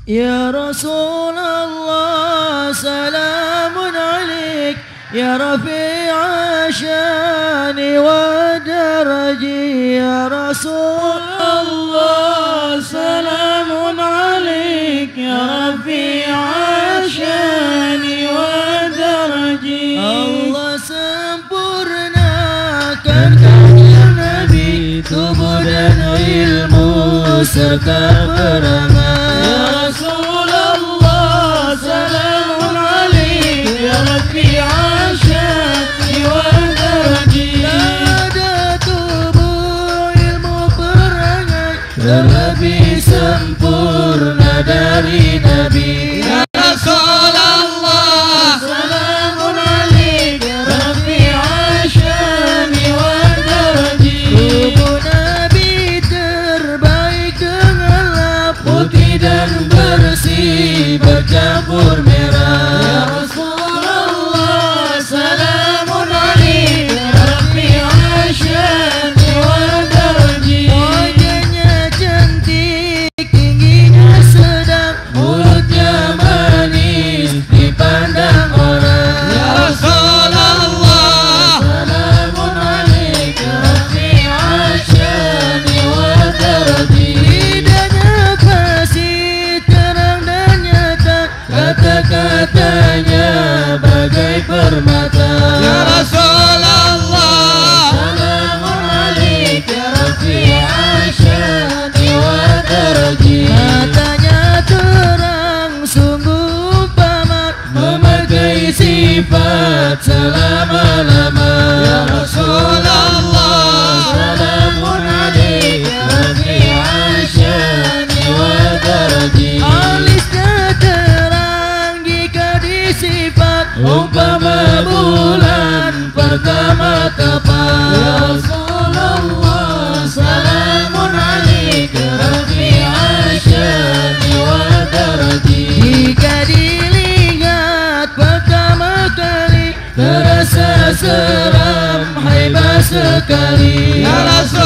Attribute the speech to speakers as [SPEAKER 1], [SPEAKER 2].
[SPEAKER 1] يا رسول الله سلام عليك يا رفيع الشان والدرج يا رسول الله سلام عليك يا رفيع الشان والدرج Allah sempurnakan kanjeng Nabi tubuh dan ilmu serta perangai ya Rasulullah salamun alaik ya rafi'a syati wa daraji ada tubuh ilmu perangai terlebih sempurna dari Nabi ya Rasulullah salamun alaik ya rafi'a syati wa daraji tubuh Nabi terbaik dengan lap putih dan bersih bercampur merah ya Rasulullah salamun alaik ya rafi'a syati wa daraji wajahnya cantik tingginya sedang mulutnya manis dipandang orang ya Rasulullah salamun alaik ya rafi'a syati wa daraji lidahnya fasih terang dan nyata kata-katanya bagai permata ya Rasulullah salamun alaik ya rafi'a syati wa daraji matanya terang sungguh umpama memakai sifat selama-lama ya Rasulullah salamun alaik ya rafi'a syati wa daraji alisnya terang jika disifat umpama bulan pertama tepat ya Rasulullah salamun alaik ya rafi'a syati wa daraji jika dilihat pertama kali terasa seram haibat sekali ya Rasulullah